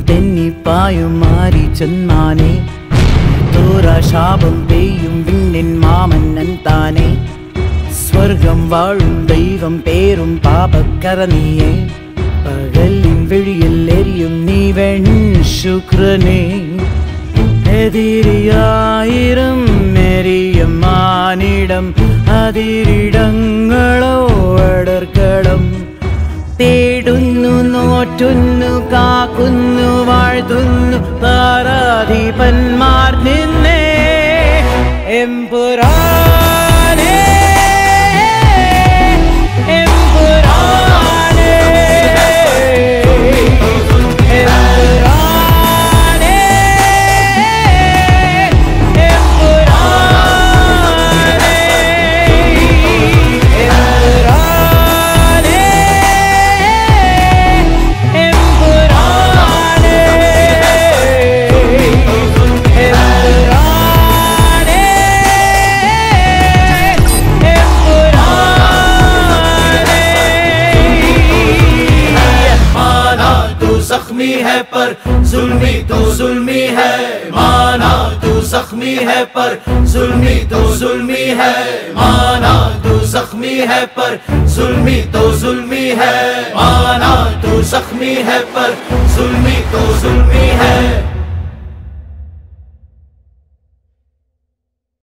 തെന്നിപ്പായും മാറി ചെന്നാനേ തോരാ ശാപം പെയ്യും വിണ്ണിൻ മാമന്നൻ താനേ സ്വർഗം വാഴും ദൈവം പേരും പാപക്കര നീയേ പകലിൻ വിഴിയിൽ എരിയും നീ വെൺ ശുക്രനേ എതിരിയായിരം എരിയും മാനിടം അതിരിടങ്ങളോ അടർക്കളം തേടുന്നു നോറ്റുന്നു കാക്കുന്നു വാഴ്ത്തുന്നു താരാധിപന്മാർ നിന്നെ എമ്പുരാനേ എമ്പുരാനേ ज़ख्मी है पर जुल्मी तो जुल्मी है माना तू ज़ख्मी है पर जुल्मी तो जुल्मी है माना तू ज़ख्मी है पर जुल्मी तो जुल्मी है माना तू ज़ख्मी है पर जुल्मी तो जुल्मी है।